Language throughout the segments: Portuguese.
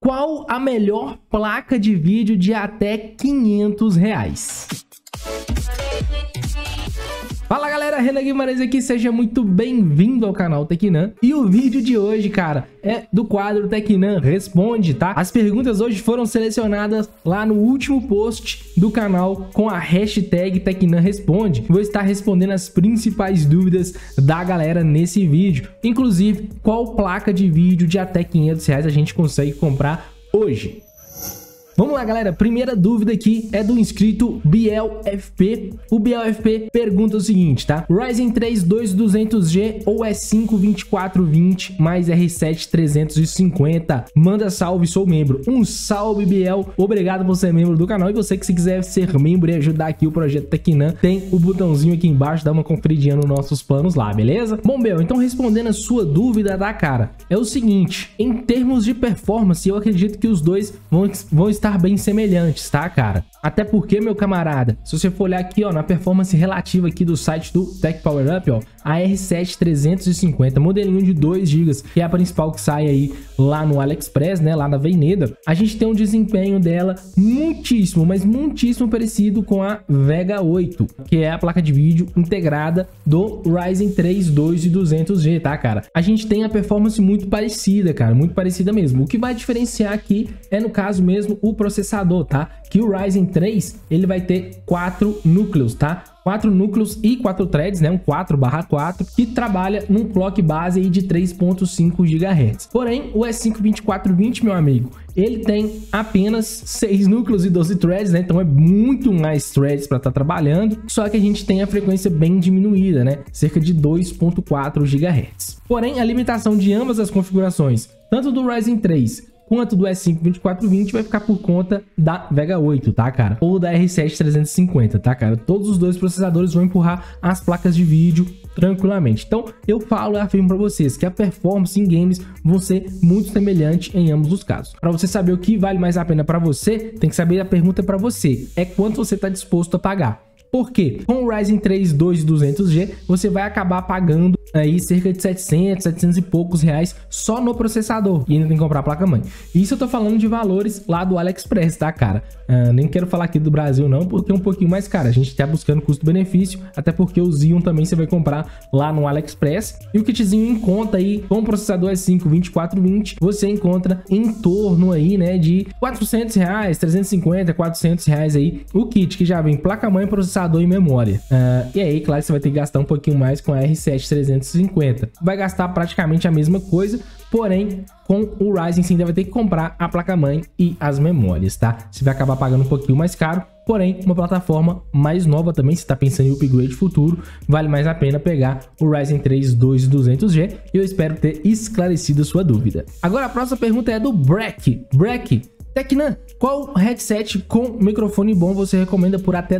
Qual a melhor placa de vídeo de até R$500? Fala galera, Renan Guimarães aqui, seja muito bem-vindo ao canal Tecnan. E o vídeo de hoje, cara, é do quadro Tecnan Responde, tá? As perguntas hoje foram selecionadas lá no último post do canal com a hashtag Tecnan Responde. Vou estar respondendo as principais dúvidas da galera nesse vídeo. Inclusive, qual placa de vídeo de até R$500 a gente consegue comprar hoje? Vamos lá, galera. Primeira dúvida aqui é do inscrito BielFP. O BielFP pergunta o seguinte, tá? Ryzen 3 2200G ou E5 2420 mais R7 350? Manda salve, sou membro. Um salve, Biel. Obrigado por ser membro do canal. E você que se quiser ser membro e ajudar aqui o projeto Tecnan, tem o botãozinho aqui embaixo, dá uma conferidinha nos nossos planos lá, beleza? Bom, Biel, então respondendo a sua dúvida da cara, é o seguinte, em termos de performance, eu acredito que os dois vão estar bem semelhantes, tá, cara? Até porque, meu camarada, se você for olhar aqui, ó, na performance relativa aqui do site do Tech Power Up, ó, a R7 350, modelinho de 2 GB, que é a principal que sai aí lá no AliExpress, né, lá na Avenida, a gente tem um desempenho dela muitíssimo, mas muitíssimo parecido com a Vega 8, que é a placa de vídeo integrada do Ryzen 3 2200G, tá, cara? A gente tem a performance muito parecida, cara, muito parecida mesmo. O que vai diferenciar aqui é, no caso mesmo, o processador, tá? Que o Ryzen 3, ele vai ter 4 núcleos, tá? 4 núcleos e 4 threads, né? Um 4/4, que trabalha num clock base aí de 3.5 GHz. Porém, o E5 2420, meu amigo, ele tem apenas 6 núcleos e 12 threads, né? Então é muito mais threads para estar trabalhando, só que a gente tem a frequência bem diminuída, né? Cerca de 2.4 GHz. Porém, a limitação de ambas as configurações, tanto do Ryzen 3 quanto do E5 2420, vai ficar por conta da Vega 8, tá, cara? Ou da R7 350, tá, cara? Todos os dois processadores vão empurrar as placas de vídeo tranquilamente. Então, eu falo e afirmo para vocês que a performance em games vão ser muito semelhante em ambos os casos. Para você saber o que vale mais a pena para você, tem que saber a pergunta para você. É quanto você está disposto a pagar. Por quê? Com o Ryzen 3 2200G, você vai acabar pagando aí cerca de 700 e poucos reais só no processador. E ainda tem que comprar a placa-mãe. Isso eu tô falando de valores lá do AliExpress, tá, cara? Nem quero falar aqui do Brasil não, porque é um pouquinho mais caro. A gente tá buscando custo-benefício, até porque o Xeon também você vai comprar lá no AliExpress. E o kitzinho em conta aí, com o processador E5 2420, você encontra em torno aí, né, de 400 reais, 350, 400 reais aí, o kit que já vem placa-mãe, processador e memória. E aí, claro, você vai ter que gastar um pouquinho mais com a R7 350. Vai gastar praticamente a mesma coisa, porém, com o Ryzen você ainda vai ter que comprar a placa-mãe e as memórias, tá? Você vai acabar pagando um pouquinho mais caro, porém, uma plataforma mais nova também, se está pensando em upgrade futuro, vale mais a pena pegar o Ryzen 3 2200G, e eu espero ter esclarecido a sua dúvida. Agora, a próxima pergunta é do Breck. Tecnan, qual headset com microfone bom você recomenda por até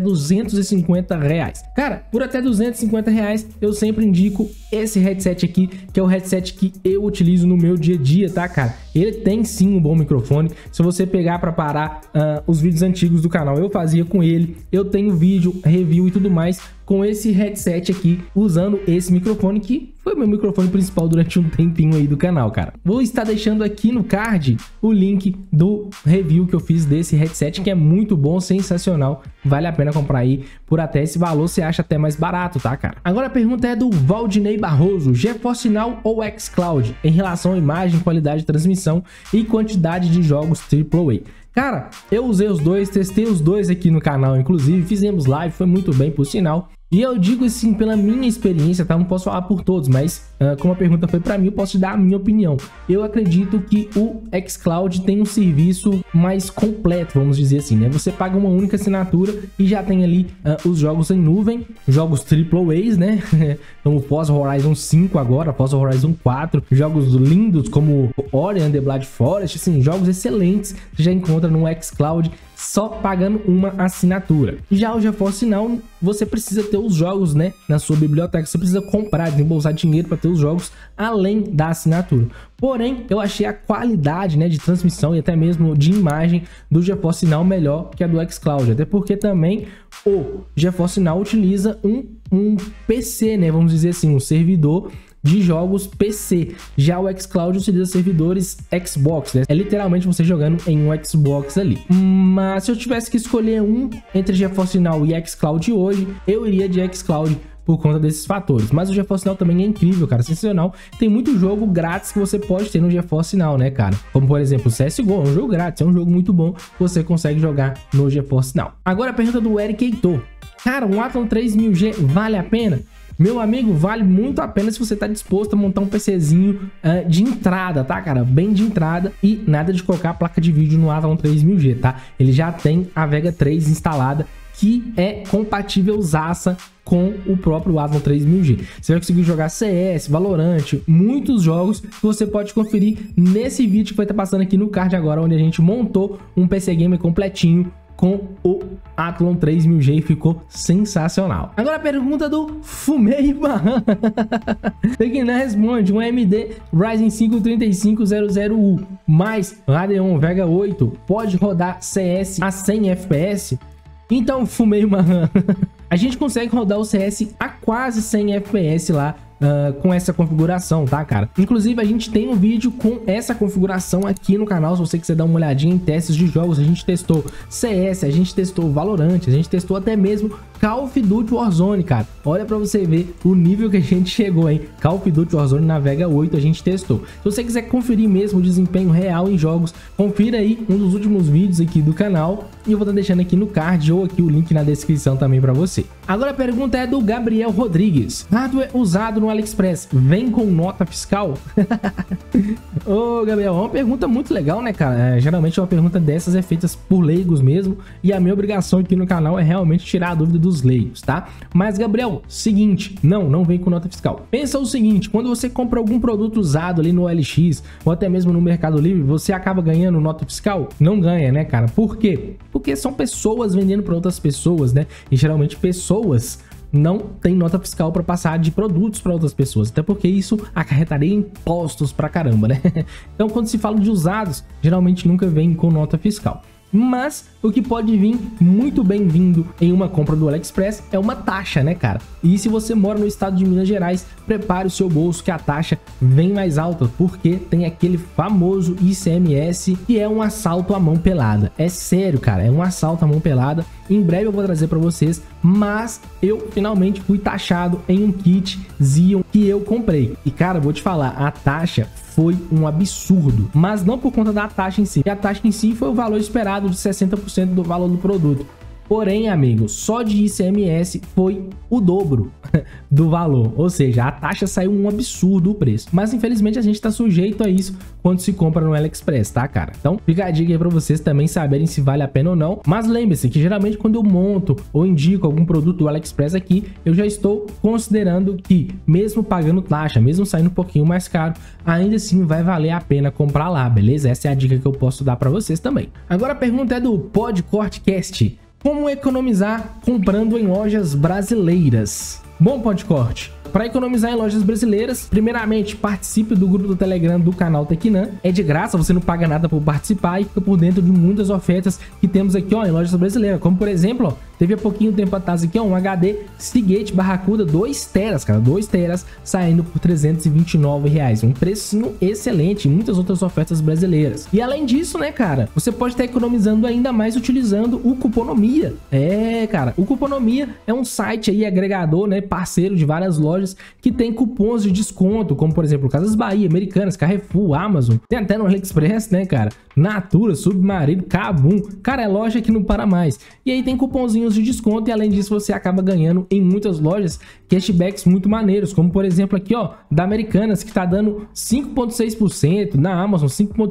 250 reais? Cara, por até 250 reais eu sempre indico esse headset aqui, que é o headset que eu utilizo no meu dia a dia, tá, cara? Ele tem sim um bom microfone. Se você pegar para parar os vídeos antigos do canal, eu fazia com ele. Eu tenho vídeo, review e tudo mais com esse headset aqui, usando esse microfone que foi meu microfone principal durante um tempinho aí do canal, cara. Vou estar deixando aqui no card o link do review que eu fiz desse headset, que é muito bom, sensacional. Vale a pena comprar aí por até esse valor, você acha até mais barato, tá, cara? Agora a pergunta é do Valdinei Barroso. GeForce Now ou xCloud em relação à imagem, qualidade de transmissão e quantidade de jogos AAA? Cara, eu usei os dois, testei os dois aqui no canal, inclusive, fizemos live, foi muito bem, por sinal. E eu digo assim, pela minha experiência, tá? Não posso falar por todos, mas como a pergunta foi para mim, eu posso te dar a minha opinião. Eu acredito que o xCloud tem um serviço mais completo, vamos dizer assim, né? Você paga uma única assinatura e já tem ali os jogos em nuvem, jogos AAAs, né? Então o Forza Horizon 5 agora, Forza Horizon 4, jogos lindos como Ori and the Blind Forest, assim, jogos excelentes que já encontra no xCloud só pagando uma assinatura. Já o GeForce Now, você precisa ter os jogos, né, na sua biblioteca, você precisa comprar, desembolsar dinheiro para ter os jogos além da assinatura. Porém, eu achei a qualidade, né, de transmissão e até mesmo de imagem do GeForce Now melhor que a do xCloud, até porque também o GeForce Now utiliza um PC, né, vamos dizer assim, um servidor de jogos PC. Já o xCloud utiliza servidores Xbox, né? É literalmente você jogando em um Xbox ali. Mas se eu tivesse que escolher um entre GeForce Now e xCloud hoje, eu iria de xCloud por conta desses fatores. Mas o GeForce Now também é incrível, cara, sensacional. Tem muito jogo grátis que você pode ter no GeForce Now, né, cara? Como, por exemplo, o CSGO, é um jogo grátis, é um jogo muito bom que você consegue jogar no GeForce Now. Agora a pergunta do Eric Heitor. Cara, um Athlon 3000G vale a pena? Meu amigo, vale muito a pena se você tá disposto a montar um PCzinho de entrada, tá, cara? Bem de entrada e nada de colocar a placa de vídeo no Athlon 3000G, tá? Ele já tem a Vega 3 instalada, que é compatível zaça com o próprio Athlon 3000G. Você vai conseguir jogar CS, Valorant, muitos jogos que você pode conferir nesse vídeo que vai estar passando aqui no card agora, onde a gente montou um PC Gamer completinho com o Athlon 3000G e ficou sensacional. Agora a pergunta do Fumei Barran. Tequinan responde: um AMD Ryzen 5 3500U mais Radeon Vega 8 pode rodar CS a 100 FPS? Então, Fumei Barran, a gente consegue rodar o CS a quase 100 FPS lá com essa configuração, tá, cara? Inclusive, a gente tem um vídeo com essa configuração aqui no canal, se você quiser dar uma olhadinha em testes de jogos. A gente testou CS, a gente testou Valorant, a gente testou até mesmo Call of Duty Warzone, cara. Olha pra você ver o nível que a gente chegou, hein? Call of Duty Warzone na Vega 8 a gente testou. Se você quiser conferir mesmo o desempenho real em jogos, confira aí um dos últimos vídeos aqui do canal e eu vou estar deixando aqui no card ou aqui o link na descrição também pra você. Agora a pergunta é do Gabriel Rodrigues. Hardware usado no AliExpress vem com nota fiscal? Ô, Gabriel, é uma pergunta muito legal, né, cara? Geralmente uma pergunta dessas é feita por leigos mesmo, e a minha obrigação aqui no canal é realmente tirar a dúvida dos leigos, tá? Mas, Gabriel, seguinte, não vem com nota fiscal. Pensa o seguinte: quando você compra algum produto usado ali no OLX ou até mesmo no Mercado Livre, você acaba ganhando nota fiscal? Não ganha, né, cara? Por quê? Porque são pessoas vendendo para outras pessoas, né? E geralmente pessoas não tem nota fiscal para passar de produtos para outras pessoas, até porque isso acarretaria impostos pra caramba, né? Então, quando se fala de usados, geralmente nunca vem com nota fiscal. Mas o que pode vir muito bem-vindo em uma compra do AliExpress é uma taxa, né, cara? E se você mora no estado de Minas Gerais, prepare o seu bolso que a taxa vem mais alta, porque tem aquele famoso ICMS, que é um assalto à mão pelada. É sério, cara, é um assalto à mão pelada. Em breve eu vou trazer para vocês, mas eu finalmente fui taxado em um kit Xeon que eu comprei. E, cara, vou te falar, a taxa foi um absurdo, mas não por conta da taxa em si. A taxa em si foi o valor esperado de 60% do valor do produto. Porém, amigo, só de ICMS foi o dobro do valor, ou seja, a taxa saiu um absurdo o preço. Mas infelizmente a gente tá sujeito a isso quando se compra no AliExpress, tá, cara? Então fica a dica aí pra vocês também saberem se vale a pena ou não. Mas lembre-se que geralmente quando eu monto ou indico algum produto do AliExpress aqui, eu já estou considerando que mesmo pagando taxa, mesmo saindo um pouquinho mais caro, ainda assim vai valer a pena comprar lá, beleza? Essa é a dica que eu posso dar pra vocês também. Agora a pergunta é do Podcortcast: como economizar comprando em lojas brasileiras? Bom, Podcorte, para economizar em lojas brasileiras, primeiramente participe do grupo do Telegram do canal Tequinan. É de graça, você não paga nada por participar e fica por dentro de muitas ofertas que temos aqui, ó, em lojas brasileiras. Como por exemplo, ó, teve há pouquinho tempo atrás aqui, ó, um HD Seagate Barracuda 2 teras, cara, 2 teras saindo por R$329. Um precinho excelente, e muitas outras ofertas brasileiras. E além disso, né, cara, você pode estar economizando ainda mais utilizando o Cuponomia. É, cara, o Cuponomia é um site aí agregador, né, parceiro de várias lojas que tem cupons de desconto, como por exemplo Casas Bahia, Americanas, Carrefour, Amazon, tem até no AliExpress, né, cara, Natura, Submarino, Kabum, cara, é loja que não para mais. E aí tem cupomzinhos de desconto e além disso você acaba ganhando em muitas lojas cashbacks muito maneiros, como por exemplo aqui, ó, da Americanas, que tá dando 5,6%, na Amazon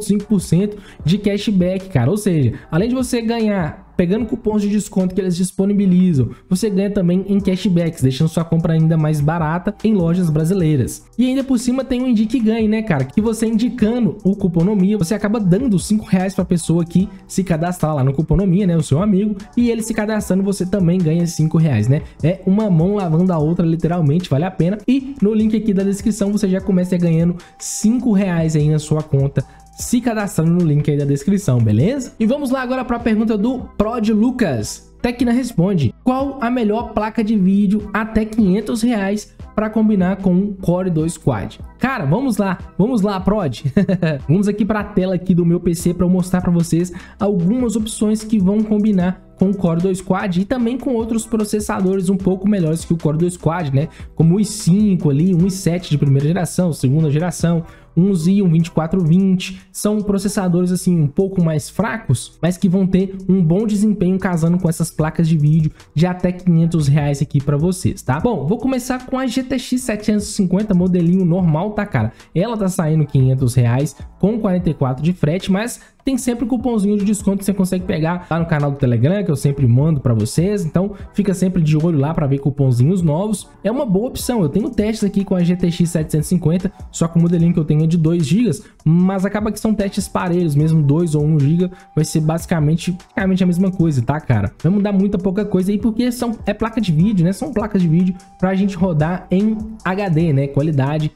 5,5% de cashback, cara. Ou seja, além de você ganhar pegando cupons de desconto que eles disponibilizam, você ganha também em cashbacks, deixando sua compra ainda mais barata em lojas brasileiras. E ainda por cima tem o Indique Ganhe, né, cara? Que você indicando o Cuponomia, você acaba dando R$5 pra pessoa que se cadastrar lá no Cuponomia, né, o seu amigo, e ele se cadastrando, você também ganha R$5, né? É uma mão lavando a outra, literalmente, vale a pena. E no link aqui da descrição você já começa ganhando R$5 aí na sua conta se cadastrando no link aí da descrição, beleza? E vamos lá agora para a pergunta do Prod Lucas. Tecna responde: qual a melhor placa de vídeo até R$500 para combinar com um Core 2 Quad? Cara, vamos lá, Prod. Vamos aqui para a tela aqui do meu PC para eu mostrar para vocês algumas opções que vão combinar com o Core 2 Quad e também com outros processadores um pouco melhores que o Core 2 Quad, né? Como o i5 ali, um i7 de primeira geração, segunda geração, um Xeon 2420, são processadores assim um pouco mais fracos, mas que vão ter um bom desempenho casando com essas placas de vídeo de até R$500 aqui para vocês, tá? Bom, vou começar com a GTX 750 modelinho normal, tá, cara? Ela tá saindo R$500 com 44 de frete, mas tem sempre cupomzinho de desconto que você consegue pegar lá no canal do Telegram, que eu sempre mando para vocês, então fica sempre de olho lá para ver cupomzinhos novos. É uma boa opção. Eu tenho testes aqui com a GTX 750, só que o modelinho que eu tenho é de 2 GB, mas acaba que são testes parelhos, mesmo 2 ou 1 GB vai ser basicamente a mesma coisa, tá, cara? Vai mudar muita pouca coisa aí, porque é placa de vídeo, né? São placas de vídeo pra gente rodar em HD, né? Qualidade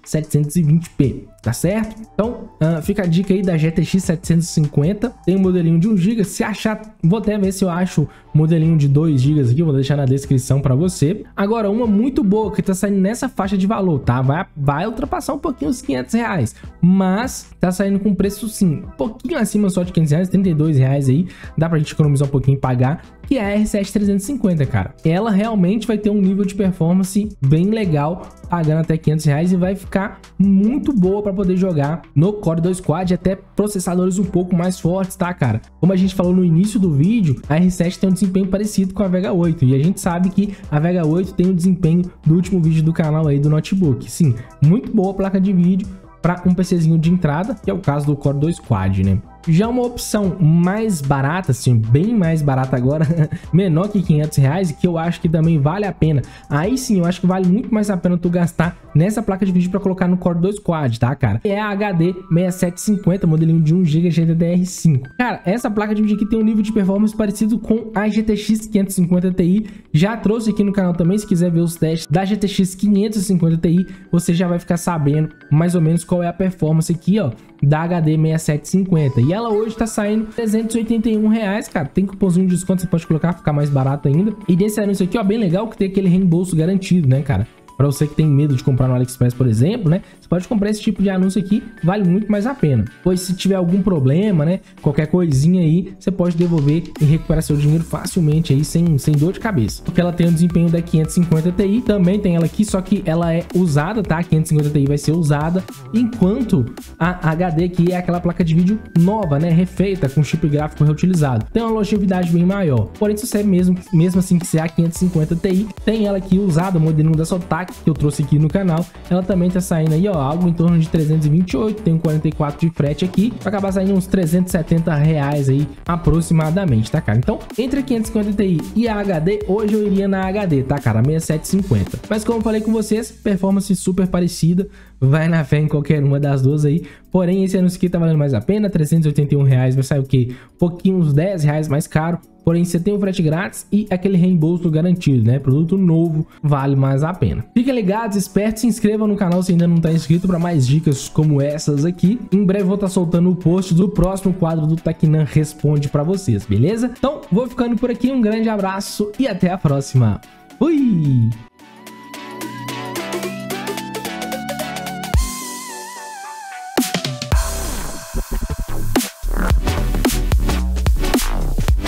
720p. Tá certo? Então, fica a dica aí da GTX 750. Tem um modelinho de 1 GB. Se achar, vou até ver se eu acho modelinho de 2 GB aqui. Vou deixar na descrição para você. Agora, uma muito boa que tá saindo nessa faixa de valor, tá? Vai ultrapassar um pouquinho os R$500. Mas tá saindo com preço, sim, um pouquinho acima só de R$500, R$32 aí. Dá pra gente economizar um pouquinho e pagar. Que é a R7 350, cara. Ela realmente vai ter um nível de performance bem legal, pagando até R$500 e vai ficar muito boa para poder jogar no Core 2 Quad, até processadores um pouco mais fortes, tá, cara? Como a gente falou no início do vídeo, a R7 tem um desempenho parecido com a Vega 8 e a gente sabe que a Vega 8 tem o desempenho do último vídeo do canal aí do notebook. Sim, muito boa placa de vídeo para um PCzinho de entrada, que é o caso do Core 2 Quad, né? Já uma opção mais barata, assim, bem mais barata agora, menor que R$500, que eu acho que também vale a pena. Aí sim, eu acho que vale muito mais a pena tu gastar nessa placa de vídeo para colocar no Core 2 Quad, tá, cara? É a HD 6750, modelinho de 1 GB GDDR5. Cara, essa placa de vídeo aqui tem um nível de performance parecido com a GTX 550 Ti. Já trouxe aqui no canal também, se quiser ver os testes da GTX 550 Ti, você já vai ficar sabendo mais ou menos qual é a performance aqui, ó, da HD 6750. E ela hoje tá saindo R$381, cara. Tem cupomzinho de desconto, você pode colocar, ficar mais barato ainda. E desse anúncio aqui, ó, bem legal que tem aquele reembolso garantido, né, cara? Para você que tem medo de comprar no AliExpress, por exemplo, né? Você pode comprar esse tipo de anúncio aqui, vale muito mais a pena. Pois se tiver algum problema, né? Qualquer coisinha aí, você pode devolver e recuperar seu dinheiro facilmente aí, sem dor de cabeça. Porque ela tem o desempenho da 550 Ti, também tem ela aqui, só que ela é usada, tá? A 550 Ti vai ser usada, enquanto a HD aqui é aquela placa de vídeo nova, né? Refeita, com chip gráfico reutilizado. Tem uma longevidade bem maior. Porém, se você mesmo assim quiser a 550 Ti, tem ela aqui usada, o modelinho da Zotac, que eu trouxe aqui no canal, ela também tá saindo aí, ó, algo em torno de 328, tem um 44 de frete aqui, vai acabar saindo uns R$370 aí, aproximadamente, tá, cara? Então, entre a 550 Ti e a HD, hoje eu iria na HD, tá, cara? 6750. Mas como eu falei com vocês, performance super parecida, vai na fé em qualquer uma das duas aí, porém esse anúncio aqui tá valendo mais a pena, R$381, vai sair o quê? Um pouquinho, uns R$10 mais caro, porém você tem o frete grátis e aquele reembolso garantido, né? Produto novo, vale mais a pena. Fiquem ligados, espertos, se inscrevam no canal se ainda não tá inscrito para mais dicas como essas aqui. Em breve vou estar soltando o post do próximo quadro do Tecnan Responde para vocês, beleza? Então, vou ficando por aqui, um grande abraço e até a próxima. Fui!